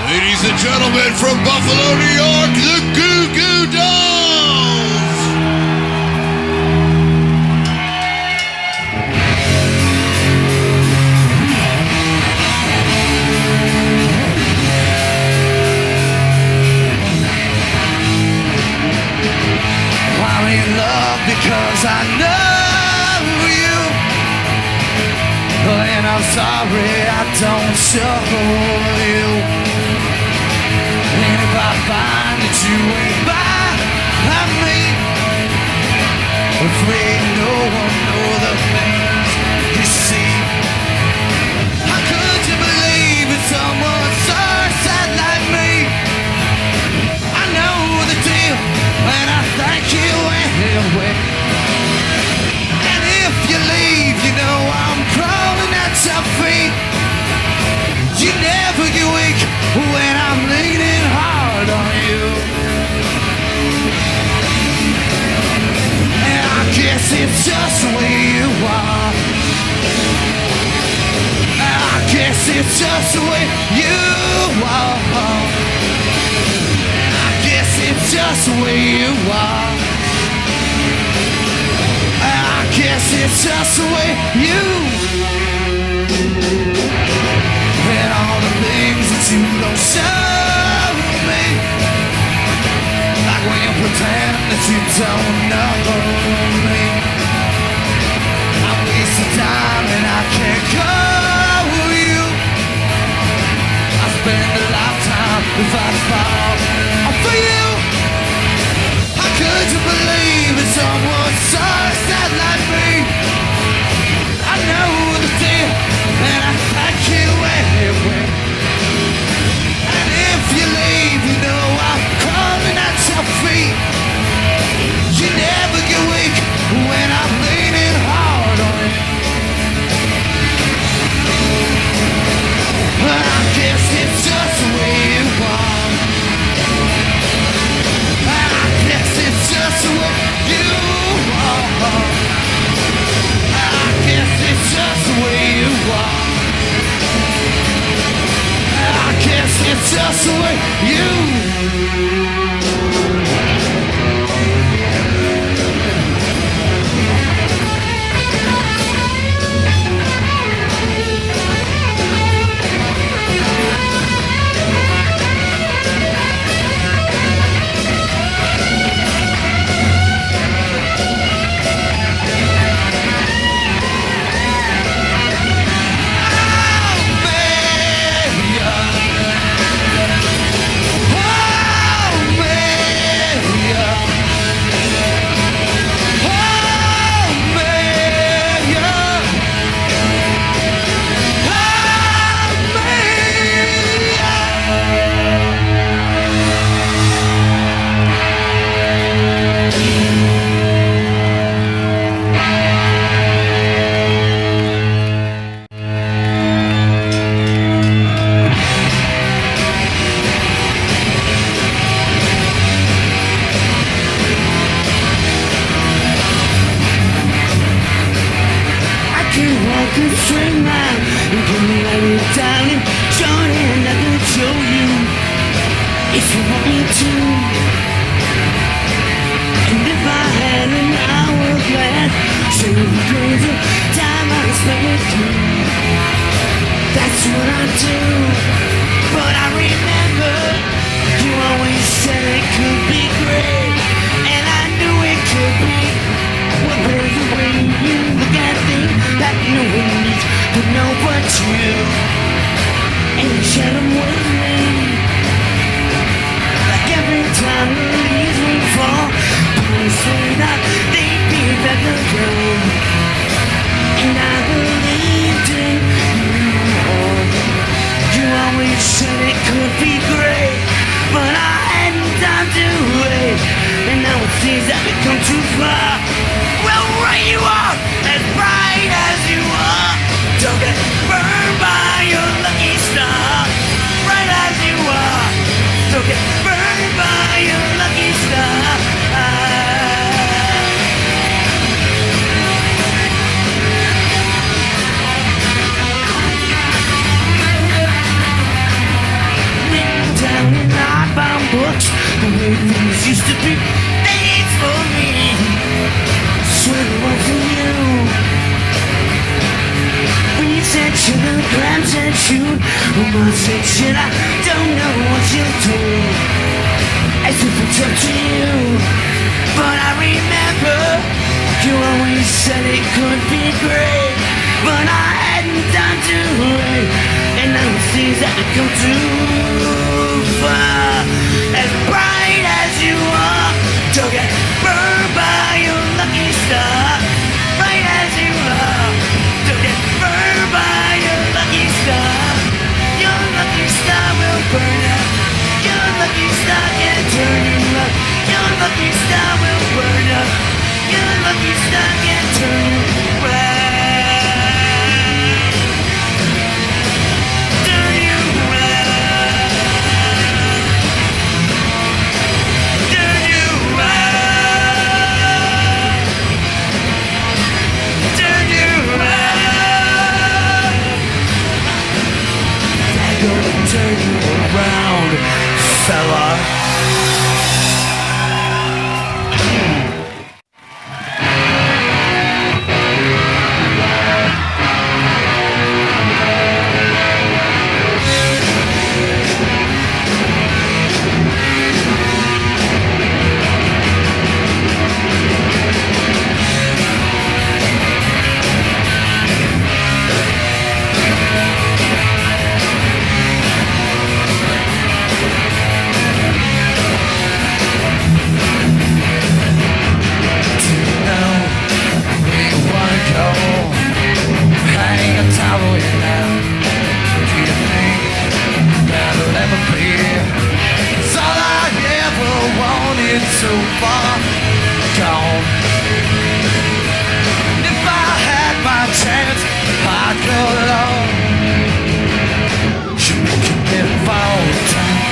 Ladies and gentlemen, from Buffalo, New York, the Goo Goo Dolls! I'm in love because I know you, and I'm sorry I don't show you. And if I find that you ain't by me, afraid no one know the things you see. How could you believe in someone so sad like me? I know the deal, and I thank you anyway. And if you leave, you know I'm crawling at your feet. You never get weak when I'm leaning hard on you. And I guess it's just the way you are. I guess it's just the way you are. I guess it's just the way you are. I guess it's just the way you. And all the things that you don't show me, like when you pretend that you don't know me. I waste the time and I can't call you. I spend a lifetime if I fall for you. How could you believe in someone so sad like me? I know the deal, and I thank you anyway. And if you leave, you know I'm crawling at your feet. You never get weak when I'm leaning hard on you. But I guess it's just the way you are. I guess it's just the way you are. I guess it's just the way you are. I guess it's just the way you. used to be days for me. Swear it wasn't you. When you said sugar, grams and shoot. When I said shit, I don't know what you'll do. As if it's up to you. But I remember you always said it could be great, but I hadn't done too late. And now it seems that I come too far. As bright as you are, don't get burned by your lucky star. Bright as you are, don't get burned by your lucky star. Your lucky star will burn up. Your lucky star can turn you up. Your lucky star will burn up. Your lucky star can turn you round. Turn you round. Turn you round. Turn you round. I'm gonna turn you around, fella. So far gone. And if I had my chance, I'd go along. You make me fall down.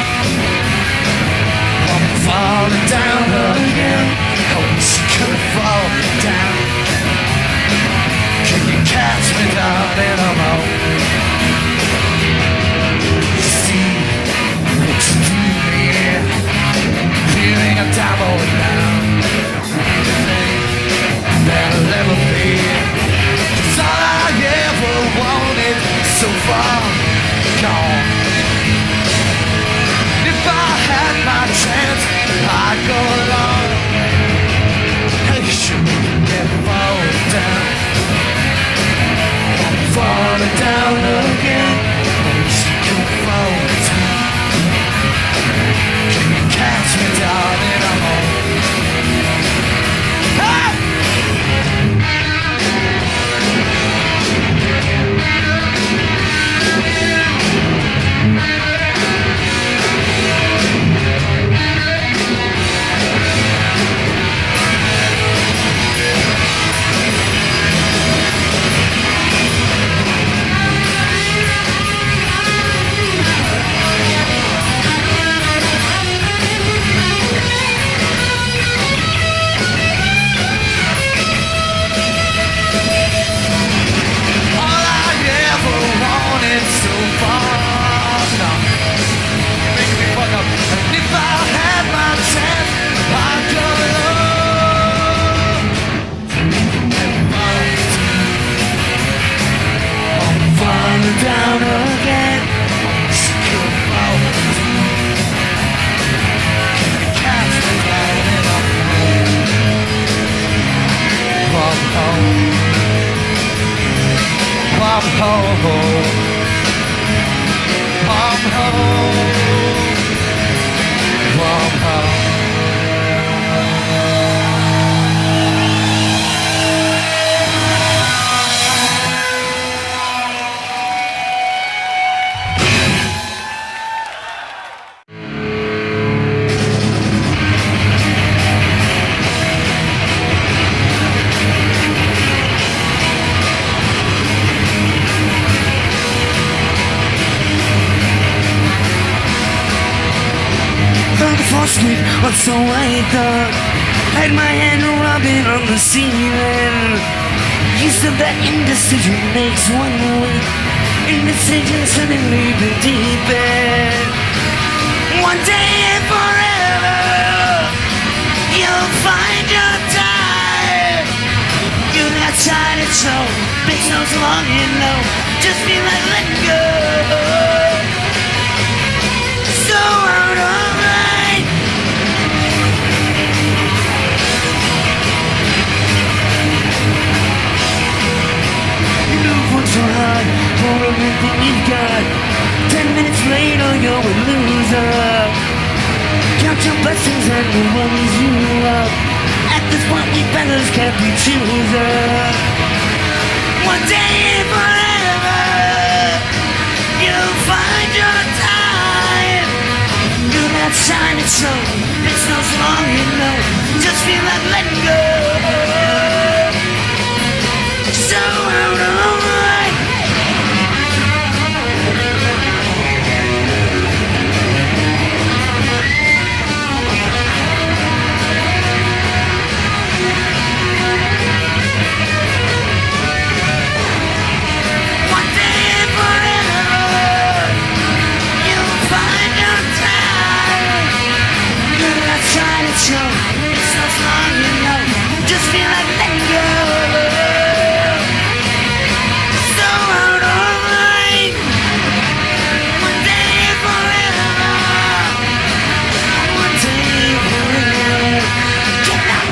I'm falling down again. I wish you could fall down. Can you catch me, darling? I'm on. You see what you do here. Feeling a devil now. That'll ever be. 'Cause all I ever wanted so far gone. If I had my chance, I'd go along. Hey, should never fall down. I'm falling down again. I wish you could fall down. Can you catch me, darling? I'm on. Hey! Down again. She could fall down. Catch me down in a hole. Pop hole. Pop hole. Pop hole. Pop hole. Sweet, but so I thought. Had my hand rubbing on the ceiling. You said that indecision makes one weak. Indecision suddenly been deepened. One day and forever. soul. Been so long, you know, just feel like letting go. So out of line. You know what's so hard for everything you've got. 10 minutes later, you're a loser. Count your blessings and the ones you love. At this point, we fellas can't be choosers. One day and forever, you'll find your time. Do not shine it so. It's no so long, you know. Just feel like letting go. So out of line. It's so long, you know, just feel like letting go. So out of line. One day forever. One day forever. Get out.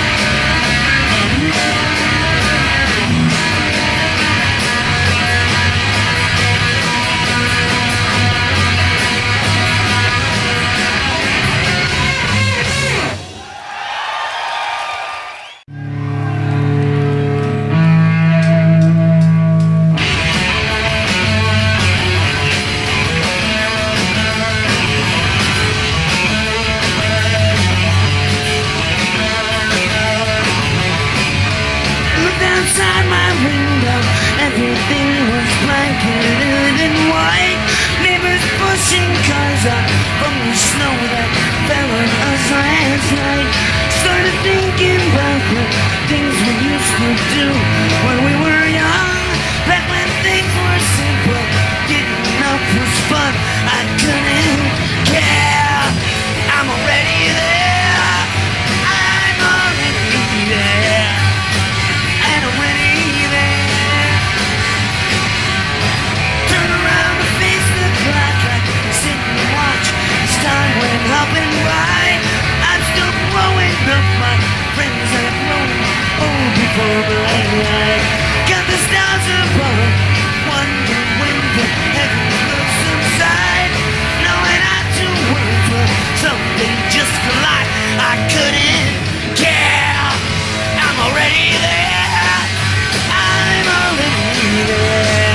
Outside my window, everything was blanketed in white. Neighbors pushing cars up from the snow that fell on us last night. Started thinking about the things we used to do when we were young. Back when things were simple, getting up was fun. I couldn't care. I'm already there. I'm already there. Hopping by, I'm still blowing up my friends that have grown old before the light. Got the stars above, wondering when the heaven will subside. Knowing I too words will someday just collide. I couldn't care. I'm already there. I'm already there.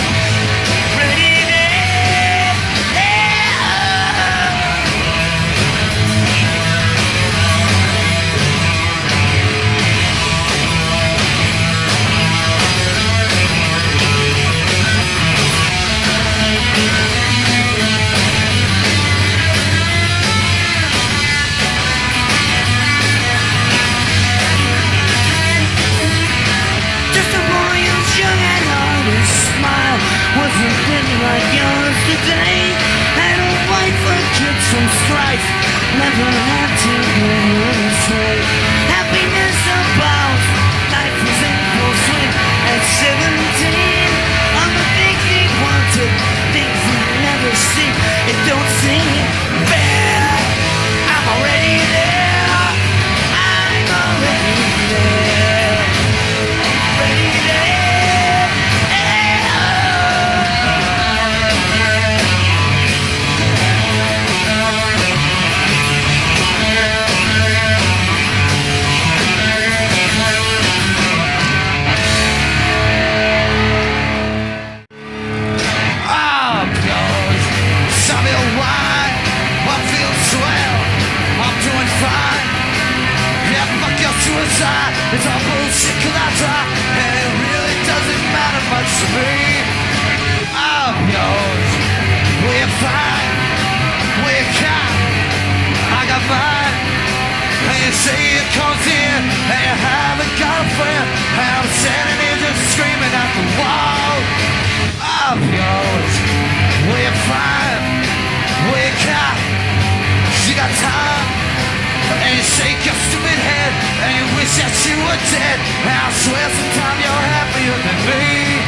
Wasn't thin like yours today. Had a wife, a kid, some strife. Never had to go astray. Happiness abounds. Life was in full swing at 17. All the things he wanted, things he never seen. It don't seem fair. I'm already there. I'm already there. Already there. and you wish that you were dead. And I swear sometimes you're happier than me.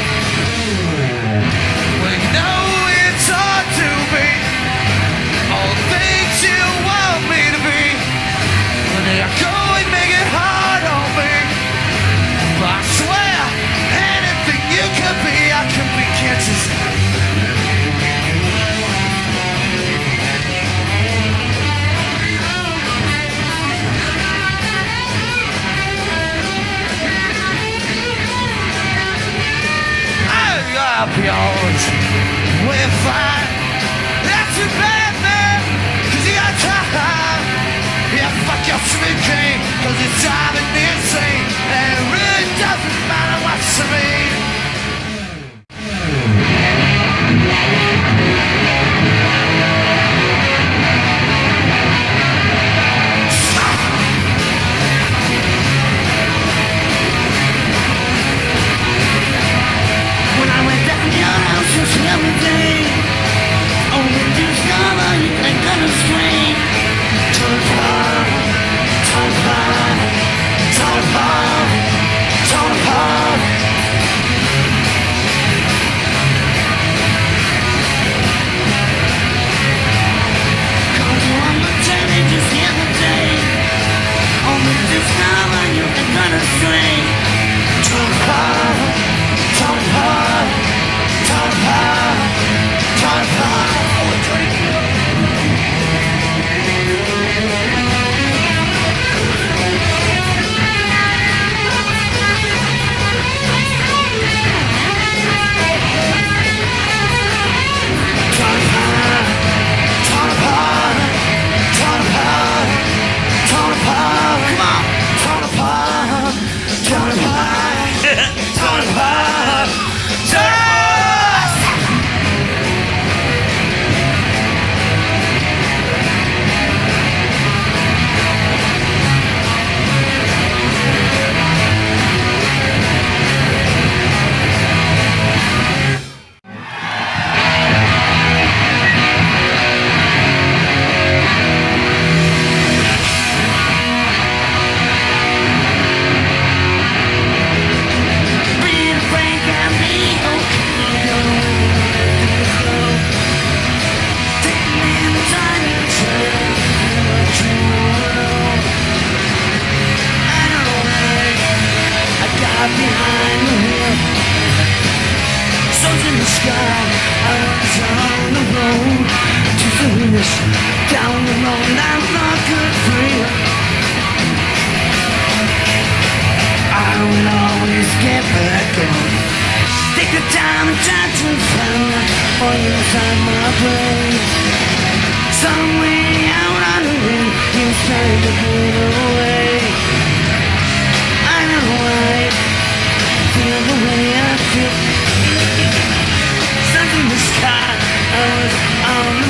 Well, you know it's hard to be all the things you want me to be. When they are going, make it hard on me. But I swear, anything you could be, I could be, can't you see? Up yours, we're fine. That's too bad, man, 'cause you got time. Yeah, fuck your sweet king, 'cause it's driving me insane. And it really doesn't matter what you mean. Every day, only discover you ain't gonna swing. Turn apart, turn apart, turn apart, turn apart. Cause one more day, just the other day, only discover you ain't gonna swing. Turn apart, turn apart. Turn apart, turn apart. Behind the wheel, sun's in the sky. I was on the road to finish down the road, and I'm not good for you. I don't always get back on. Take the time and try to find that oil inside my brain. Some way out on the wind, you're trying to put it away. I know why. Feel the way I feel. Sun's in the sky. I was on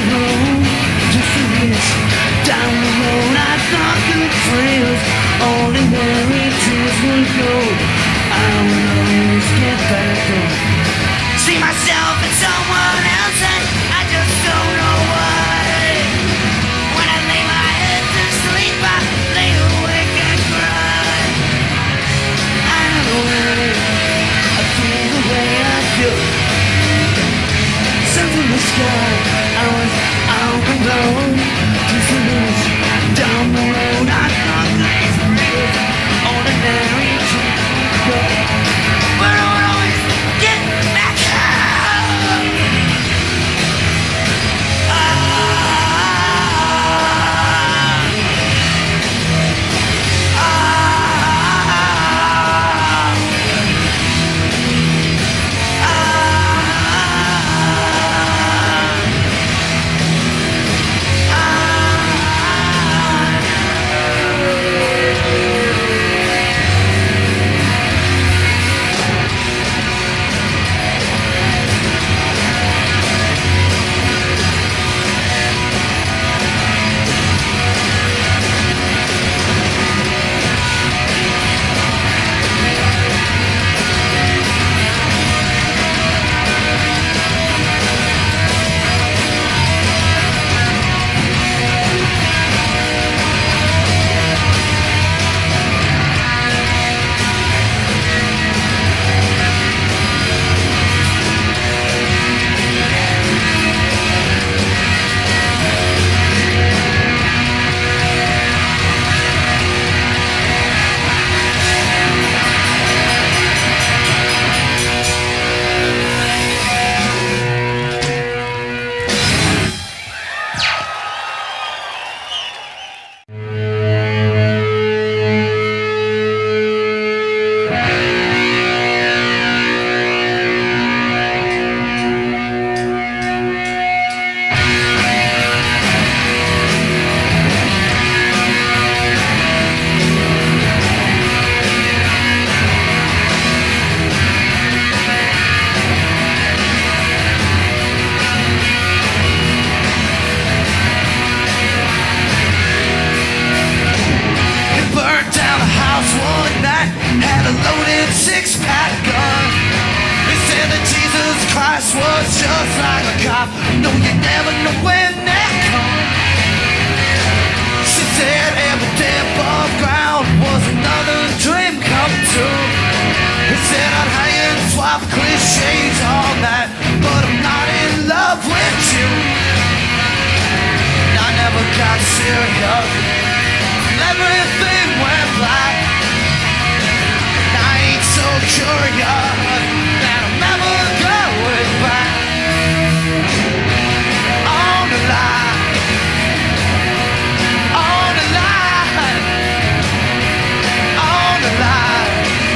Everything went black. I ain't so curious that I'm never going back. On the line, on the line, on the line,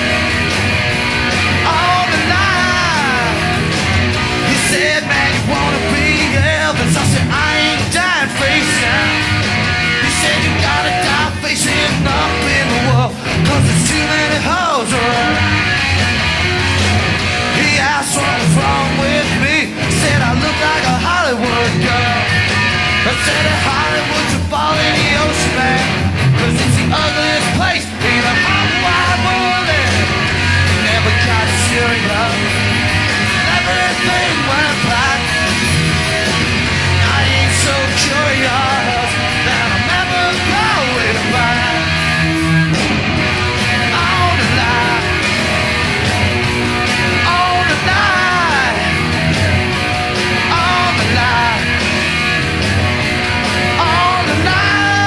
on the line. He said, man, you wanna be Elvis? I said, I ain't dying face down. He said, you gotta die facing up in the world, 'cause there's too many hoes around. He asked what was wrong with me. Said I look like a Hollywood girl. I said that Hollywood should fall in the ocean, man, 'cause it's the ugliest place in the whole wide world. And never got serious. Everything went black. I ain't so curious that I'm never going back. On the line, on the line, on the line, on the line.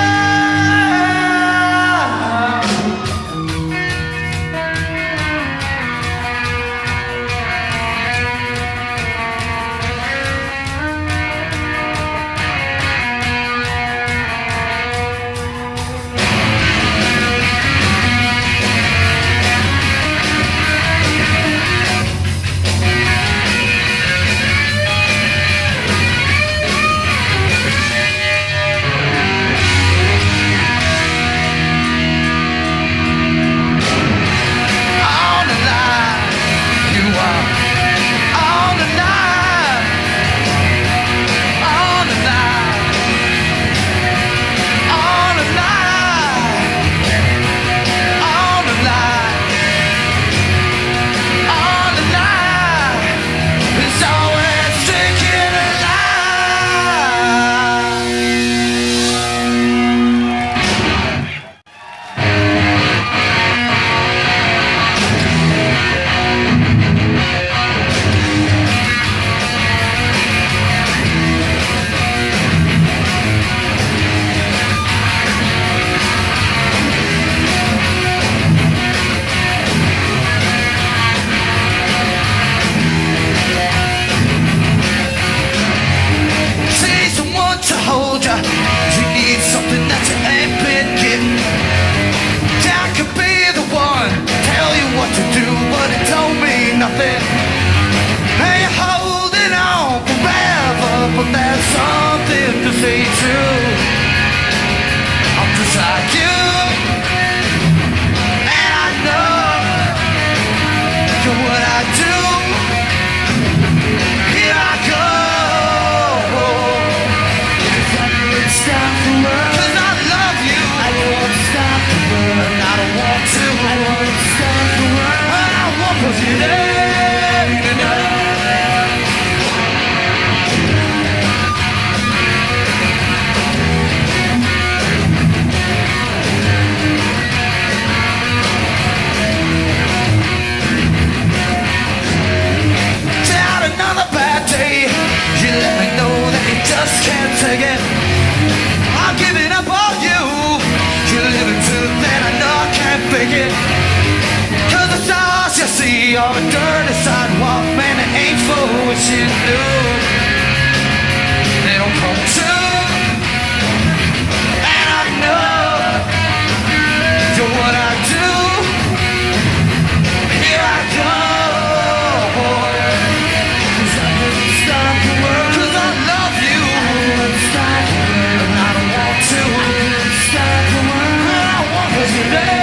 On the line, you are on the line, on the line, on the line, on the line, on the line. It's always sticking alive. See someone to hold ya. You need something that you ain't been getting. I could be the one, tell you what to do, but it don't mean nothing. And you're holding on forever, but there's something to say too. I'm just like you, and I know you're what I do. Here I go. Stop the world, 'cause I love you. I won't stop the world, and I don't want to. I won't stop the world, and I won't put you there. Had another bad day. You let me know that you just can't take it. I'm giving up on you. You're living too thin, I know I can't fake it. 'Cause the stars you see on a dirty sidewalk, man, they ain't for what you do. They don't come true. And I know you're what I do. Here I go. 'Cause I won't stop the world, 'cause I love you. I won't stop the world, and I don't want to. I won't stop the world, and I won't put you there.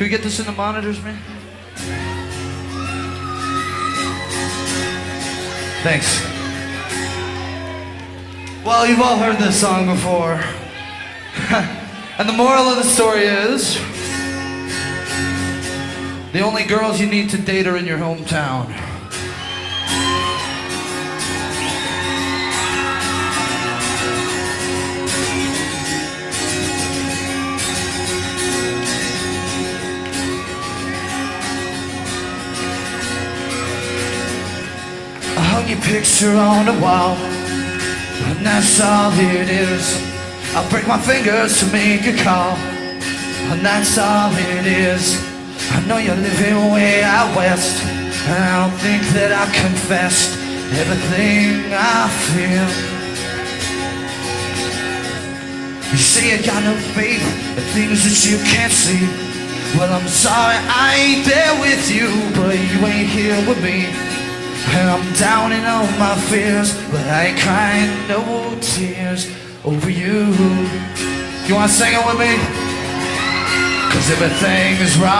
we get this in the monitors, man? Thanks. Well, you've all heard this song before. And the moral of the story is, the only girls you need to date are in your hometown. I hung your picture on the wall, and that's all it is. I'll break my fingers to make a call, and that's all it is. I know you're living way out west, and I don't think that I confessed everything I feel. You say you got no faith in things that you can't see. Well, I'm sorry I ain't there with you, but you ain't here with me. And I'm down in all my fears, but I ain't crying no tears over you. You wanna sing it with me? 'Cause everything is wrong.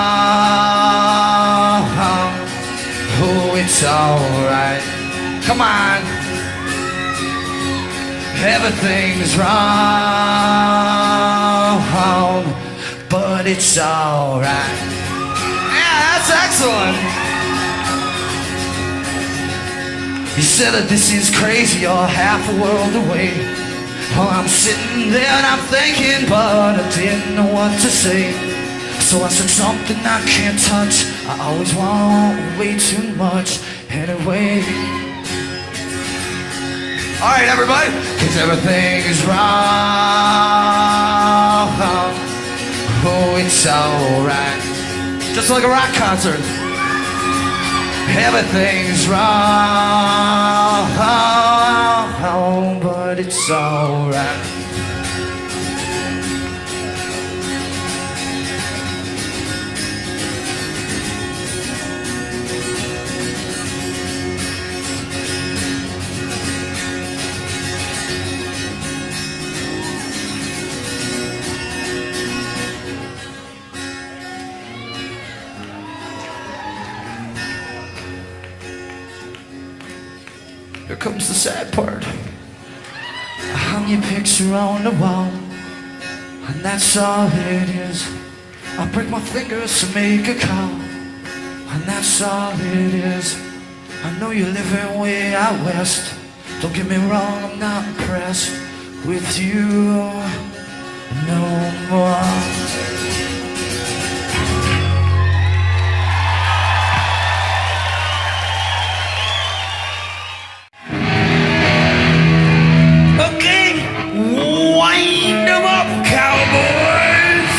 Oh, it's alright. Come on. Everything's wrong, but it's alright. Yeah, that's excellent. You said that this is crazy, you're half a world away. Oh, I'm sitting there and I'm thinking, but I didn't know what to say. So I said something I can't touch. I always want way too much anyway. Alright, everybody, 'cause everything is wrong. Oh, it's alright. Just like a rock concert. Everything's wrong, but it's alright. Here comes the sad part. I hung your picture on the wall, and that's all it is. I break my fingers to make a call, and that's all it is. I know you're living way out west. Don't get me wrong, I'm not impressed with you no more. Wind 'em up, cowboys!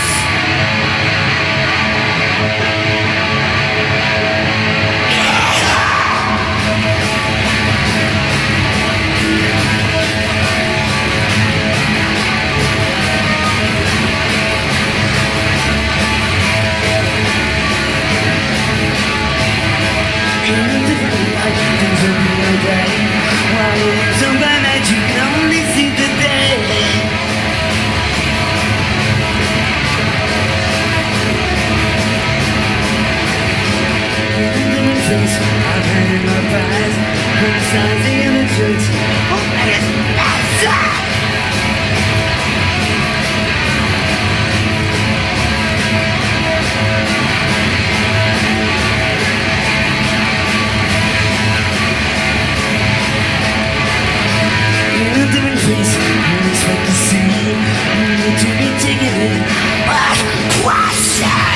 In a different light, things will be okay. While you live so bad that you can only see the day. I've had in my past, criticizing images. Oh, that is awesome! In a different place, you expect to see me. You need to be taken in. Question!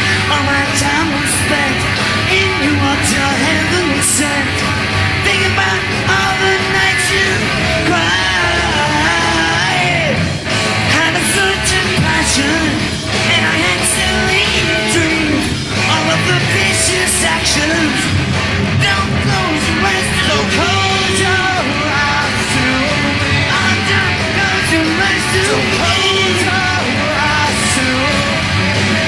All my time was spent in you what your heaven sent. Think about all the nights you cried. Had a certain passion, and I had silly dreams. All of the vicious actions. Don't close your eyes, don't close your eyes to me. Don't close your eyes to me. Don't close your eyes to me.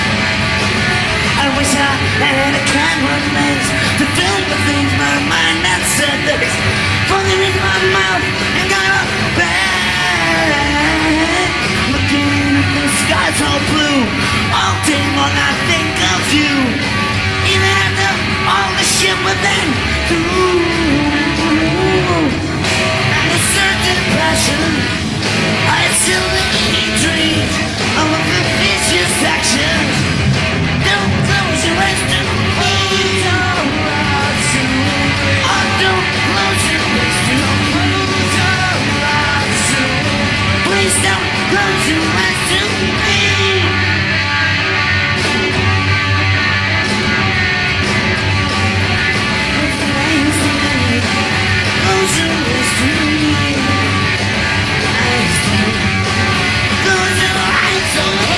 I wish I had a camera lens to film the things my mind had said. There's falling in my mouth and got a bag. Looking at the skies all blue, all day long I think of you. Even after all the shit we've been through, and a certain passion, I still dreams of the vicious actions. Don't close your eyes to me. Don't close your eyes to me. Please don't close your eyes to me. Close your eyes to me. Close your eyes to me.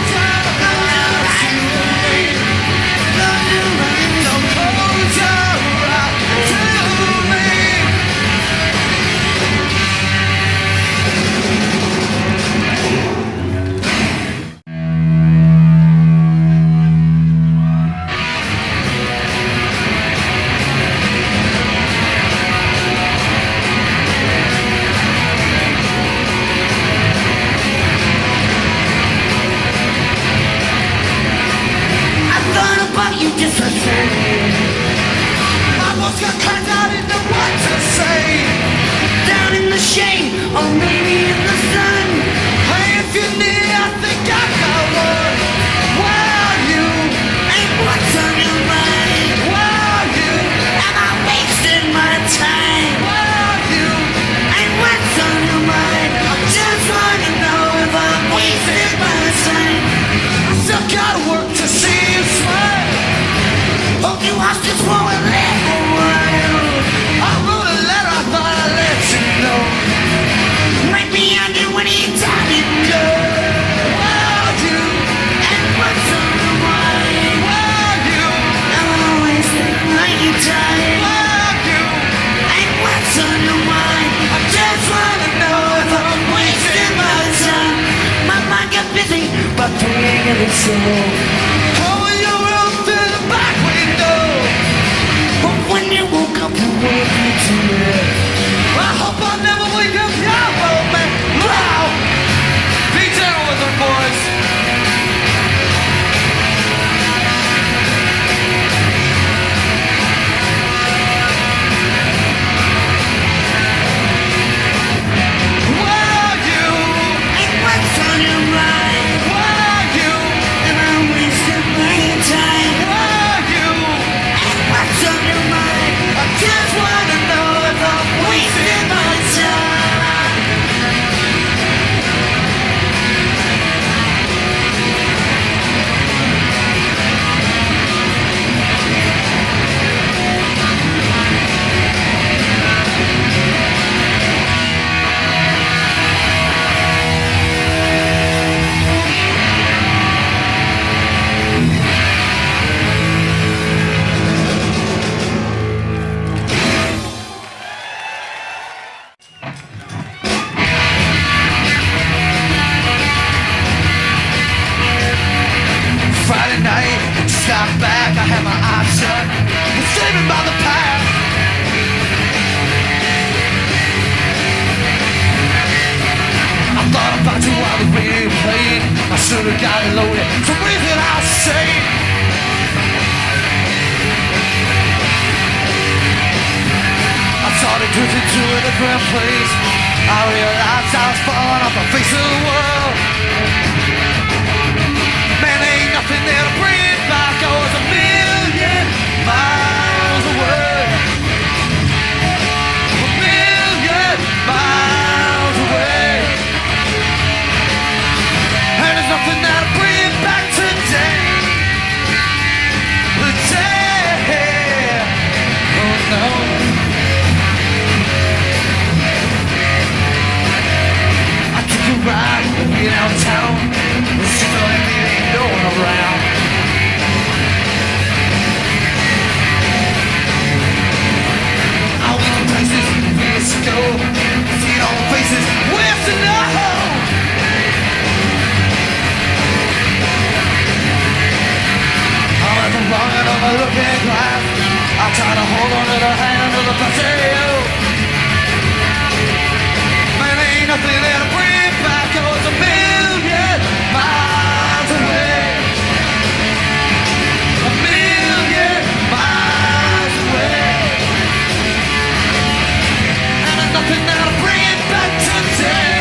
You just a thing. I was got cut out in the what to say. Down in the shade, or maybe in the sun. Hey, if you're near, I think I got one. Where are you? And what's on your mind? Where are you? Am I wasting my time? Where are you? And what's on your mind? I just wanna know if I'm wasting my time. I still gotta work to see you smile. Hope you hostage for a little while. I wrote a letter, I thought I'd let you know. Right behind you anytime you go. Where are you? And what's on your mind? Where are you? I'm always thinking like you time. Where are you? And what's on your mind? I just wanna know if I'm wasting my time. My mind got busy, but doing it so. When you woke up, you woke me to it. I hope I never wake up, y'all, old man. Wow! Be gentle with them, boys. Where are you? And what's on your mind? Where are you? And I'm wasting my time. Where are you? And what's on your mind? I just wanna know if I'm wasting my time. Friday night, stop back, I had my eyes shut. Was saving by the past. I thought about you while the radio played. I should've got it loaded, so reason I'll say. I started drifting to a different place. I realized I was falling off the face of the world. Man, ain't nothing there to bring it back. I was a million miles away. A million miles away. And there's nothing that'll bring it back today. I'm a looking glass. I try to hold on to the hand of the paseo. Man, ain't nothing there to bring back. I was a million miles away. A million miles away. And there's nothing there to bring it back today.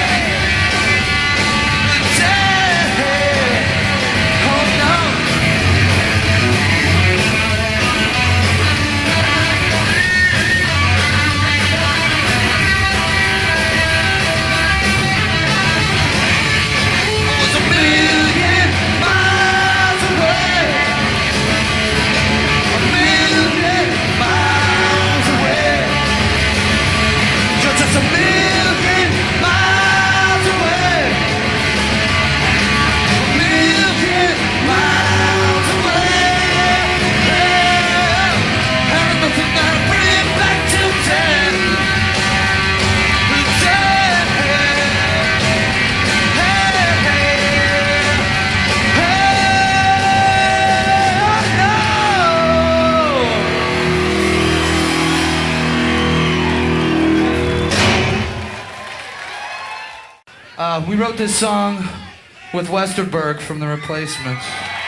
We wrote this song with Westerberg from The Replacements.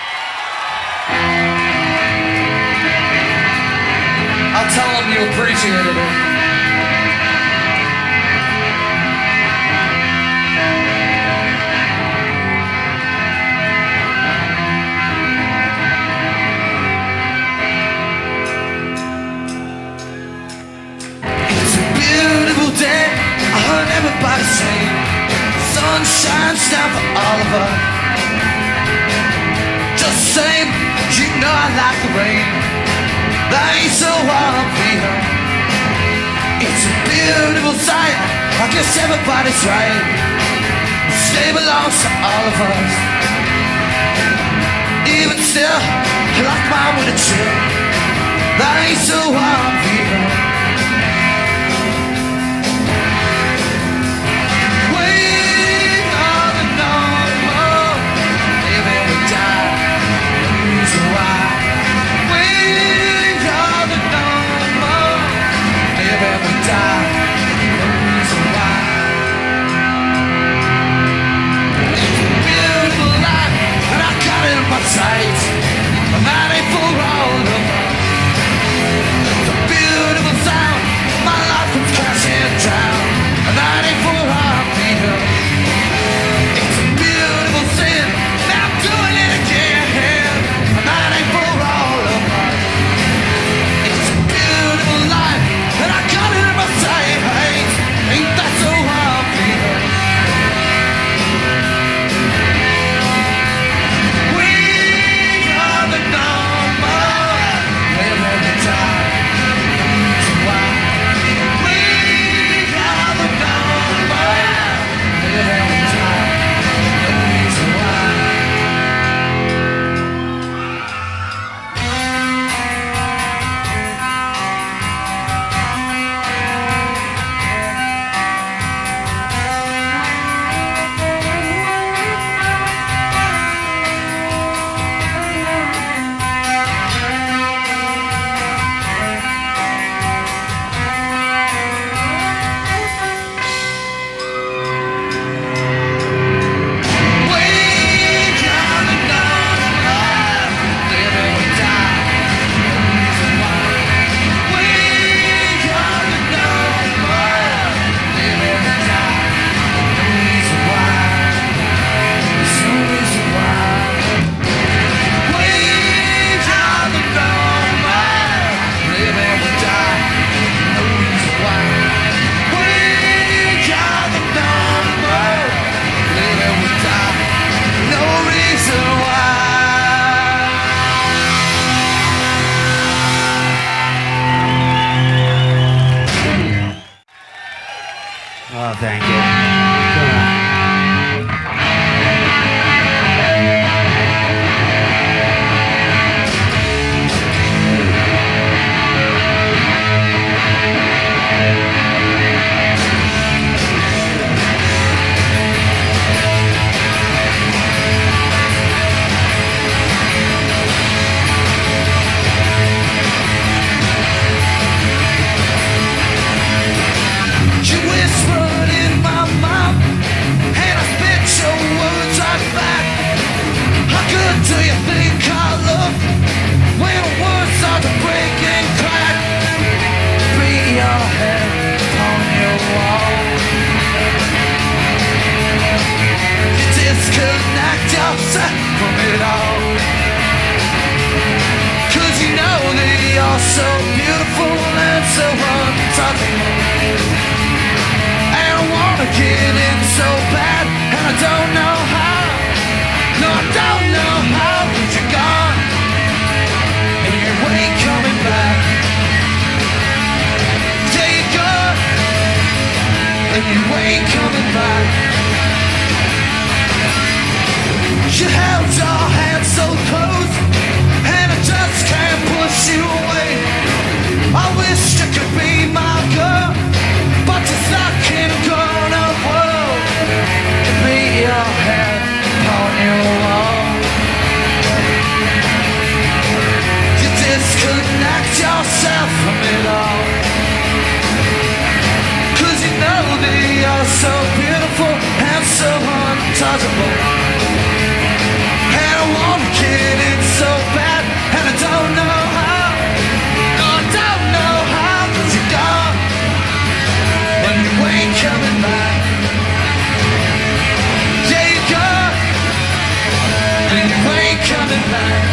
I'll tell him you appreciated it. It's a beautiful day, I heard everybody say. Sun shines down for all of us. Just the same, you know I like the rain. That ain't so obvious. It's a beautiful sight, I guess everybody's right. Stay belongs to all of us. Even still, I like mine with a chill. That ain't so obvious. Sight, a man ain't for all of us. get in so bad, and I don't know how. No, I don't know how, 'cause you're gone, and you ain't coming back. Yeah, you're gone, and you ain't coming back. You held your hand so close, and I just can't push you away. I wish you could be my girl, but you're stuck in a grown-up world. You beat your head on your wall. You disconnect yourself from it all, 'cause you know that you're so beautiful and so untouchable. And I wanna get in so bad, and I don't know how. No, I don't know how, 'cause you're gone, and you ain't coming back. Yeah, you're gone, and you ain't coming back.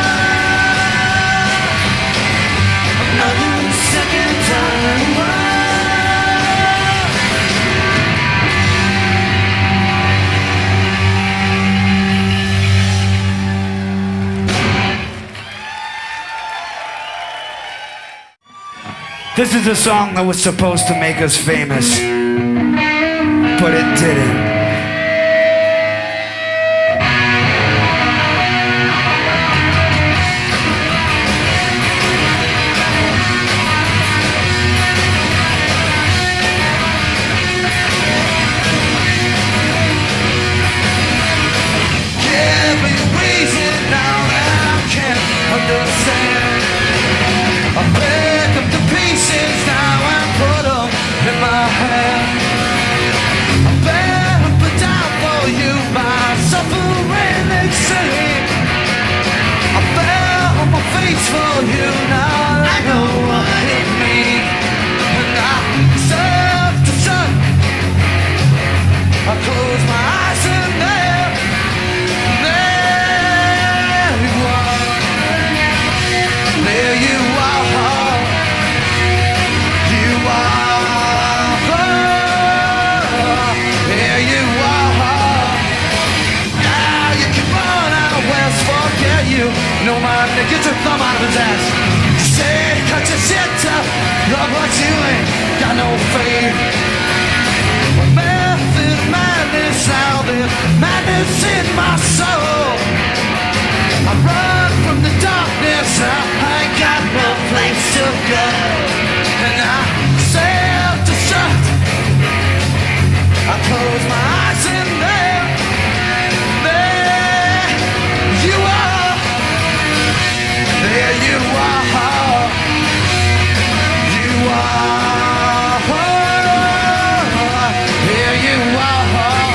Second time. This is a song that was supposed to make us famous, but it didn't. For you now, I know what it means, and I serve to sun. I close my eyes and there you are. There you are. You are. There you are. Now you can run out west, forget you. No man to get your thumb out of his ass. Say, cut your shit up. Love what you ain't got no faith. Method madness, now there's madness in my soul. I run from the darkness, I ain't got no place to go. And I sail to shut. I close my eyes and there you are. There you are. You are. There you are.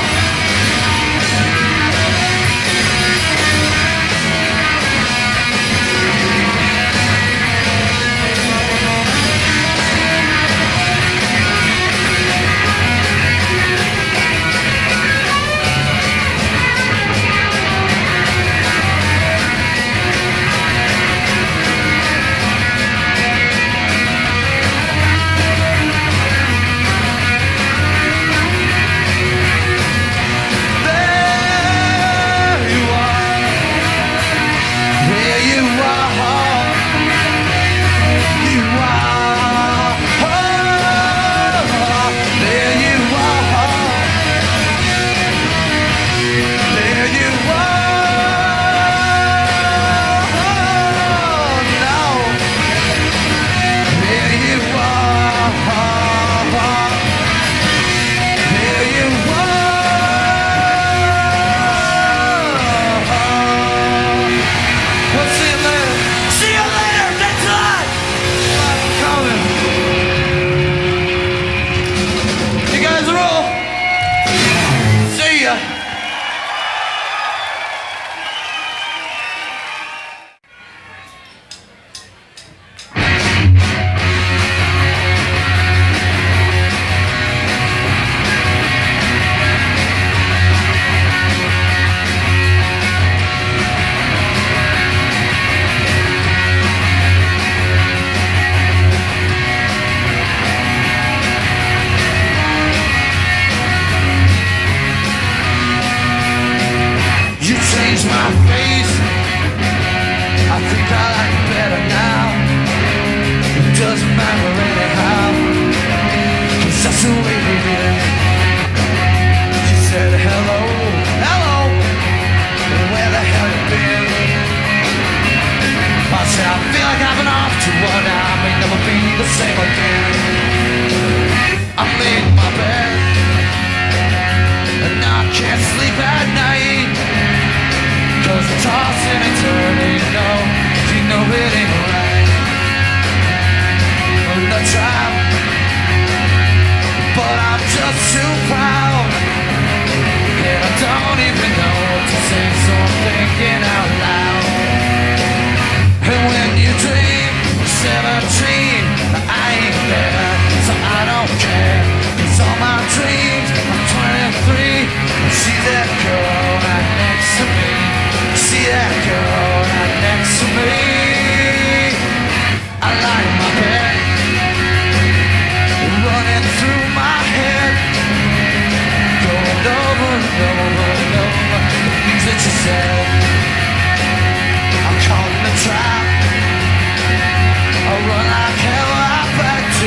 I run like hell, I back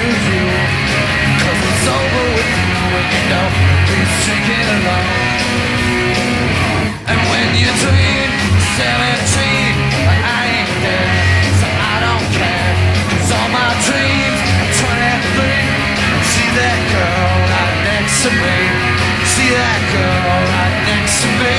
you dream 17, I ain't there, so I don't care. 'Cause all my dreams are 23. See that girl right next to me. See that girl right next to me.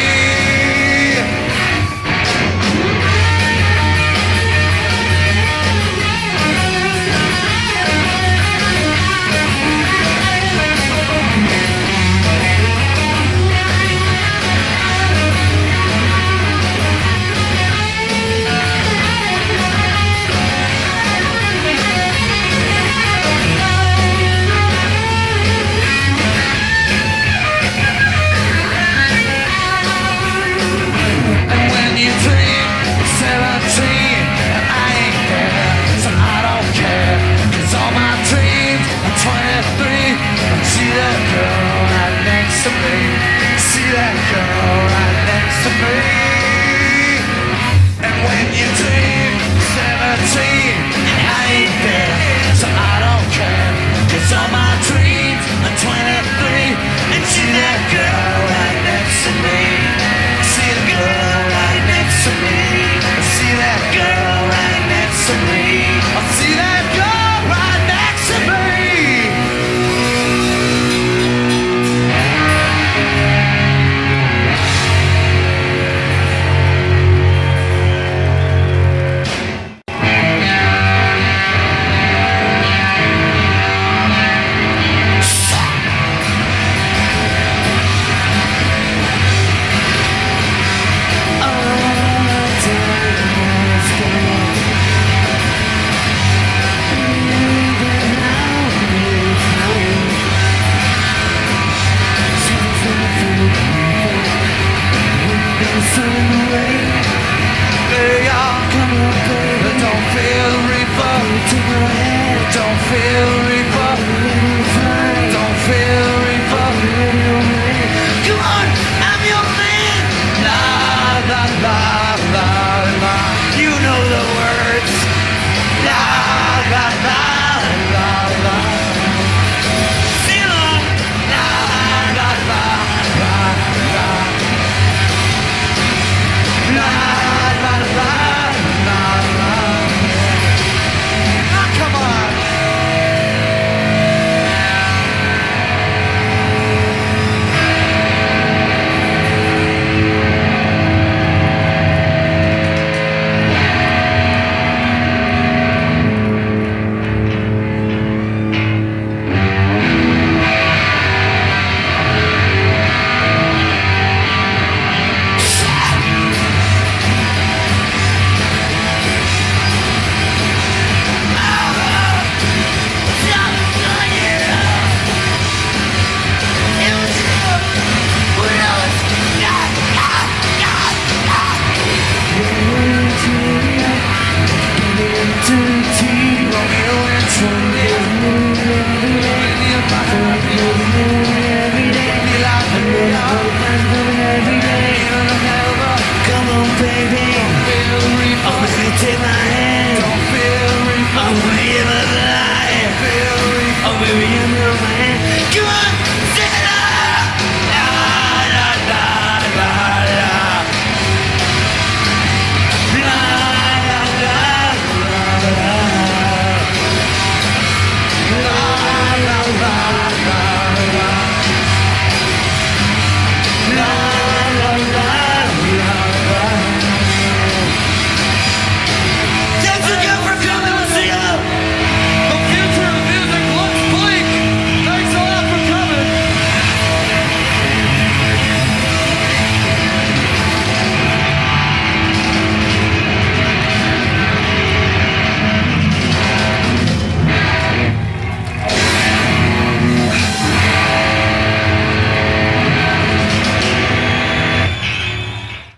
Come on, baby.